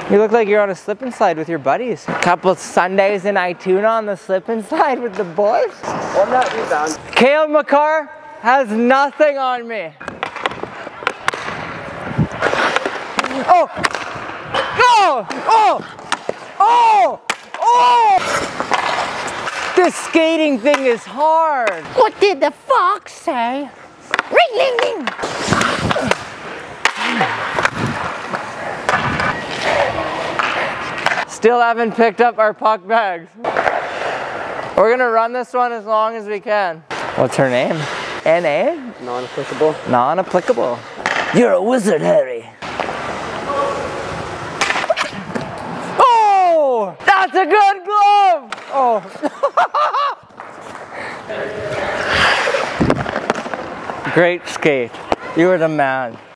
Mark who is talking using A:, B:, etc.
A: You look like you're on a slip and slide with your buddies. A couple Sundays in Ituna on the slip and slide with the boys.
B: I'm not rebound.
A: Caleb McCarr has nothing on me. Oh! No! Oh! Oh! Oh! This skating thing is hard.
C: What did the fox say? Ring, ring, ring.
A: Still haven't picked up our puck bags. We're gonna run this one as long as we can. What's her name? N.A.?
B: Non-applicable.
A: Non-applicable. You're a wizard, Harry. Oh! That's a good glove! Oh. Great skate. You were the man.